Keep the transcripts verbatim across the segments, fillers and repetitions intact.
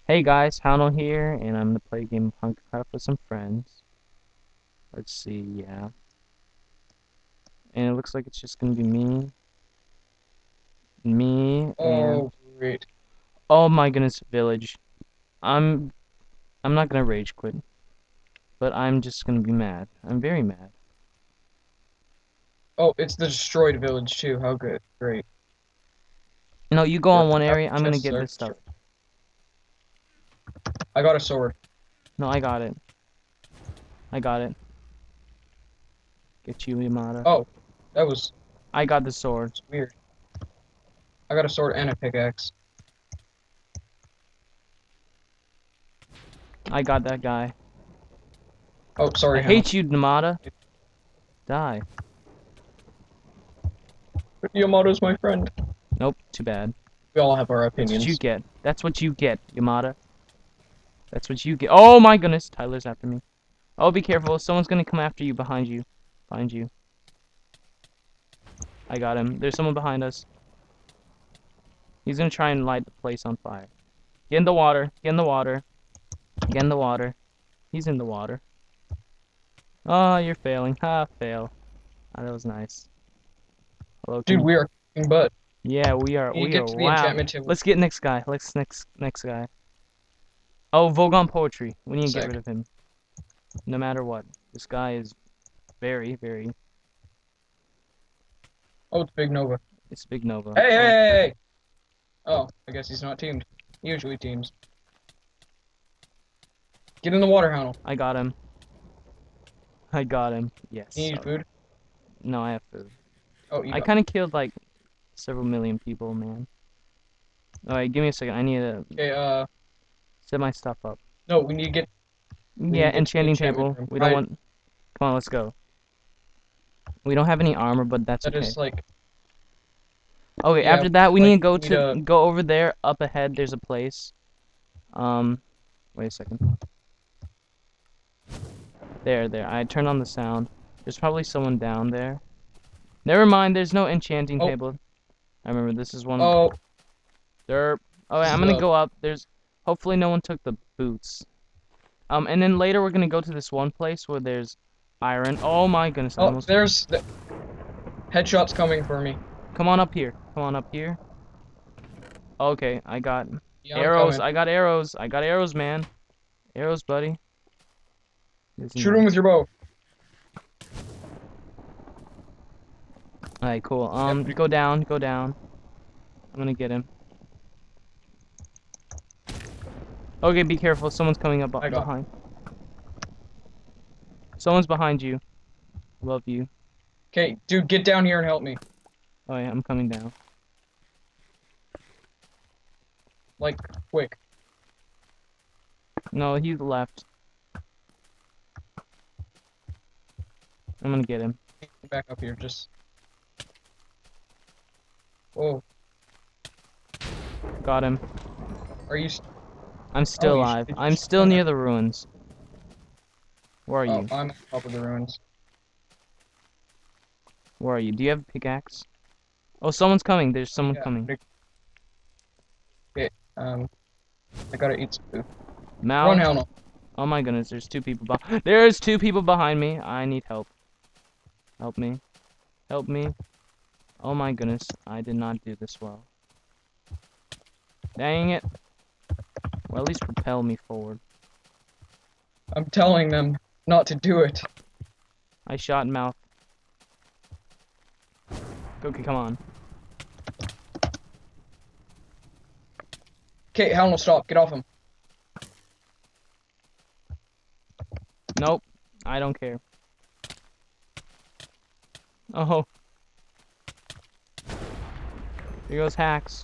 Hey guys, Houndle here, and I'm gonna play a game of Hunkercraft with some friends. Let's see, yeah. And it looks like it's just gonna be me, me, and Oh, great. oh my goodness, village. I'm I'm not gonna rage quit, but I'm just gonna be mad. I'm very mad. Oh, it's the destroyed village too. How good. Great. No, you go Where on one half area. the I'm gonna chests get are this stuff. destroyed. I got a sword. No, I got it. I got it. Get you, Yamada. Oh, that was I got the sword. weird. I got a sword and a pickaxe. I got that guy. Oh, I sorry, Hannah. hate you, Yamada. Die. But Yamato's my friend. Nope, too bad. We all have our That's what you opinions. get. That's what you get, Yamada. That's what you get. Oh my goodness, Tyler's after me. Oh, be careful. Someone's gonna come after you behind you. Behind you. I got him. There's someone behind us. He's gonna try and light the place on fire. Get in the water. Get in the water. Get in the water. He's in the water. Oh, you're failing. Ha, fail. Ah, that was nice. Hello, can Dude, you... we are kicking butt. Yeah, we are. We need to We are. get to the Wow. enchantment table. Let's get next guy. Let's next next guy. Oh, Vogon Poetry. We need to get rid Sec. of him. No matter what. This guy is very, very... Oh, it's Big Nova. It's Big Nova. Hey, hey, Oh, hey, hey! Oh, I guess he's not teamed. He usually teams. Get in the water, Hannah. I got him. I got him. You Yes. need food? No, I have food. Oh, you I got. kind of killed like several million people, man. Alright, give me a second. I need to Okay, uh, set my stuff up. no, we need to get, we need Yeah, to get to the enchanting enchantment table. room. We don't Right, want... Come on, let's go. We don't have any armor, but that's that okay. is like, Okay, yeah, after that, we need like, to go we need to... a, Go over there. Up ahead, there's a place. Um, wait a second. There, there. I turned on the sound. There's probably someone down there. Never mind, there's no enchanting oh, table. I remember this is one... oh, Derp. Oh, wait, this I'm is gonna a, go up. There's... Hopefully no one took the boots. Um, and then later we're gonna go to this one place where there's iron. Oh my goodness, I oh, almost... there's, the headshots coming for me. Come on up here. Come on up here. Okay, I got Yeah, I'm arrows. coming. I got arrows. I got arrows, man. Arrows, buddy. Isn't Shoot him that... with your bow. Alright, cool. Yep. Um, go down. Go down. I'm gonna get him. Okay, be careful. Someone's coming up I got. behind. Someone's behind you. Love you. Okay, dude, get down here and help me. Oh yeah, I'm coming down. Like, quick. No, he's left. I'm gonna get him. Get back up here, just. Whoa, Got him. are you? s- I'm still Oh, you alive. should I'm just still spawn. near the ruins. Where are Oh, you? I'm on top of the ruins. Where are you? Do you have a pickaxe? Oh, someone's coming. There's someone Yeah. coming. pretty- Okay. Um, I gotta eat some food. Run, Mount. Helno. Oh my goodness, there's two people behind. There's two people behind me. I need help. Help me. Help me. Oh my goodness, I did not do this well. Dang it. Well, at least propel me forward. I'm telling them not to do it. I shot in mouth. Okay, come on. Okay, Helno, stop. Get off him. Nope. I don't care. Oh. Here goes hacks.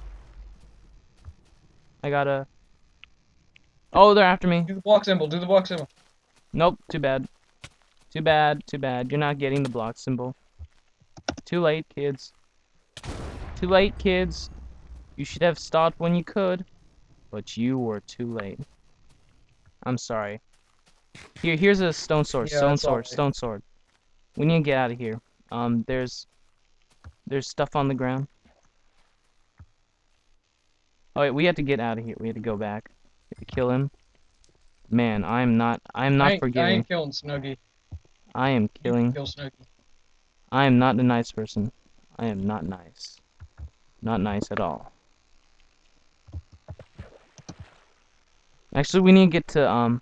I gotta... Oh, they're after me. Do the block symbol. Do the block symbol. Nope, too bad. Too bad, too bad. You're not getting the block symbol. Too late, kids. Too late, kids. You should have stopped when you could. But you were too late. I'm sorry. Here, here's a stone sword. Yeah, Stone it's sword. alright. Stone sword. We need to get out of here. Um, there's... There's stuff on the ground. Oh, wait, we have to get out of here. We have to go back. Kill him. Man, I'm not. I'm not I ain't, I forgiving. ain't killing Snuggie. I am You can killing. kill Snuggie. I am not a nice person. I am not nice. Not nice at all. Actually, we need to get to um.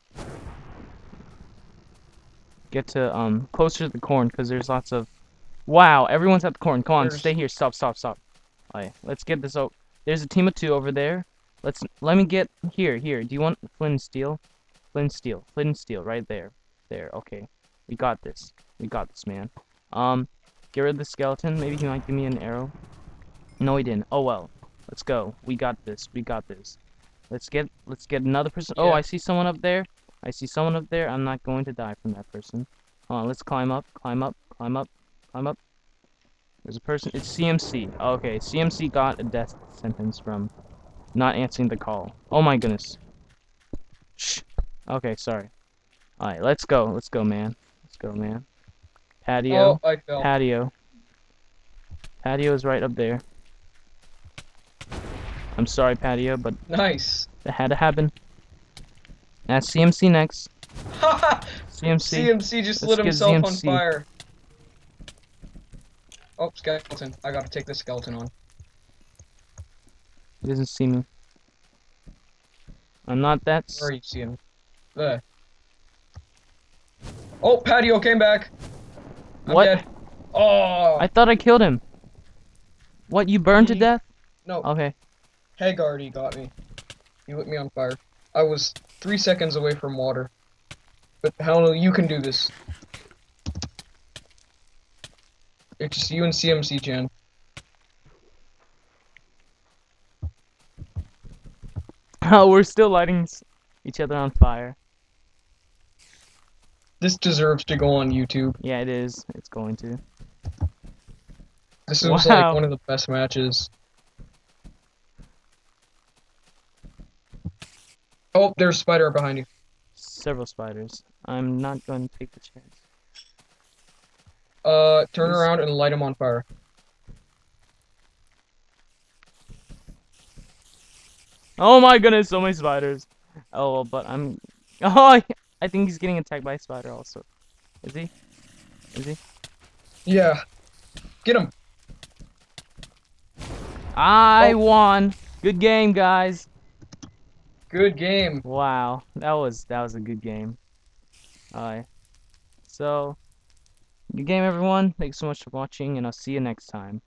Get to um closer to the corn because there's lots of. Wow, everyone's at the corn. Come on, There's- stay here. Stop, stop, stop. Alright, let's get this out. There's a team of two over there. Let's let me get here, here. Do you want flint and steel? Flint and steel. Flint and steel right there. There, okay. We got this. We got this, man. Um, get rid of the skeleton. Maybe he might give me an arrow. No, he didn't. Oh well. Let's go. We got this. We got this. Let's get let's get another person. Oh, Yeah. I see someone up there. I see someone up there. I'm not going to die from that person. Hold on, let's climb up, climb up, climb up, climb up. There's a person. It's C M C. Okay, C M C got a death sentence from not answering the call. Oh my goodness. Shh. Okay, sorry. Alright, let's go. Let's go, man. Let's go, man. Patio. Oh, I fell. Patio. Patio is right up there. I'm sorry, Patio, but Nice. that had to happen. That's C M C next. C M C. C M C just Let's lit get himself on C M C. fire. Oh, skeleton. I gotta take this skeleton on. He doesn't see me. I'm not that. Where are you seeing him? There. Oh, Patio came back. I'm What? dead. Oh. I thought I killed him. What? You burned to He- death? No, Okay. Hagarty got me. He lit me on fire. I was three seconds away from water. But hell no, you can do this. It's just you and C M C, Jan. Oh, we're still lighting s- each other on fire. This deserves to go on YouTube. Yeah, it is. It's going to. This was Wow. like one of the best matches. Oh, there's a spider behind you. Several spiders. I'm not going to take the chance. Uh, turn This- around and light him on fire. Oh my goodness, so many spiders. Oh, well, but I'm. Oh, I, I think he's getting attacked by a spider also. Is he? Is he? Yeah. Get him. I Oh. won. Good game, guys. Good game. Wow, that was that was a good game. Alright. So, good game, everyone. Thanks so much for watching, and I'll see you next time.